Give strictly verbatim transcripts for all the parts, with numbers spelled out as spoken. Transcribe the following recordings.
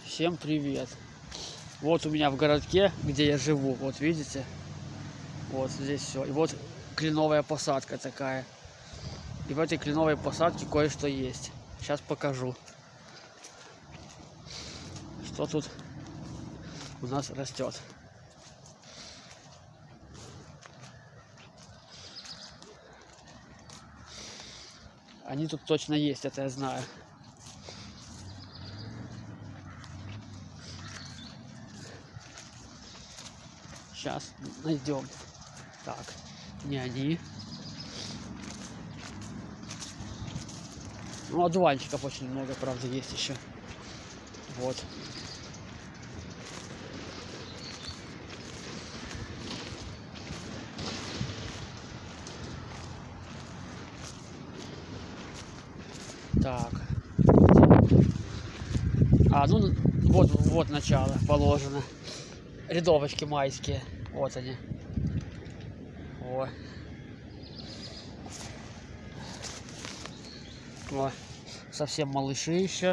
Всем привет! Вот у меня в городке, где я живу, вот видите, вот здесь все. И вот кленовая посадка такая. И в этой кленовой посадке кое-что есть. Сейчас покажу, что тут у нас растет. Они тут точно есть, это я знаю. Сейчас найдем. Так, не они. Ну, одуванчиков очень много, правда, есть еще. Вот. Так. А, ну, вот, вот начало положено. Рядовочки майские. Вот они. О. О. Совсем малыши еще.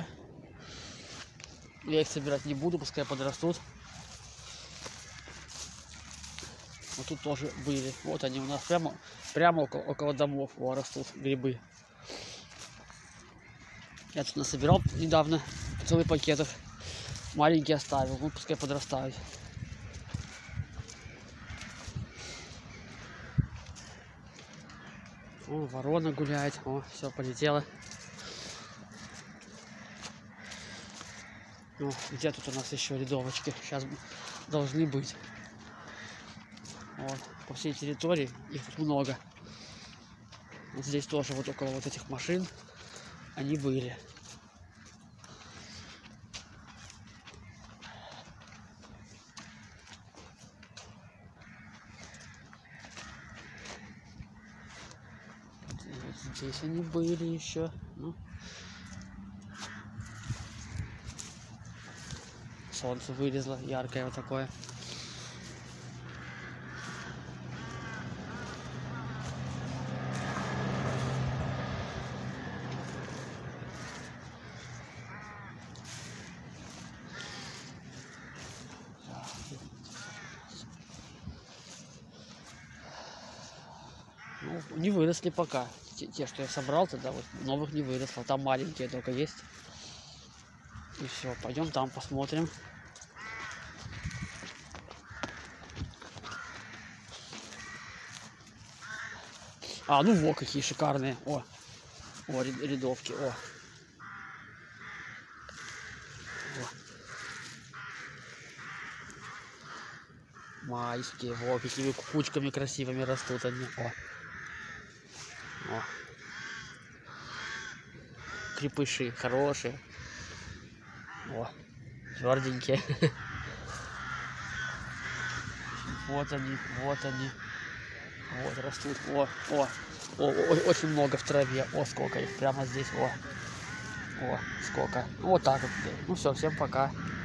Я их собирать не буду, пускай подрастут. Вот тут тоже были. Вот они у нас прямо, прямо около, около домов. О, растут грибы. Я тут насобирал недавно целый пакетов. Маленький оставил. Ну, пускай подрастают. О, ворона гуляет. О, все, полетела. Ну, где тут у нас еще рядовочки? Сейчас должны быть. Вот, по всей территории их тут много. Вот здесь тоже вот около вот этих машин они были. Вот здесь они были еще. Ну. Солнце вылезло, яркое вот такое. Ну, не выросли пока. Те, те, что я собрал тогда, вот новых не выросло. Там маленькие только есть. И все, пойдем там посмотрим. А, ну вот какие шикарные. О, о, рядовки. О. О. Майские. Во, какими кучками красивыми растут они. О. О. Крепыши хорошие. О, тверденькие. Вот они, вот они. Вот растут. О, о, о, о, очень много в траве. О, сколько их прямо здесь. О, о, сколько. Вот так вот. Ну все, всем пока.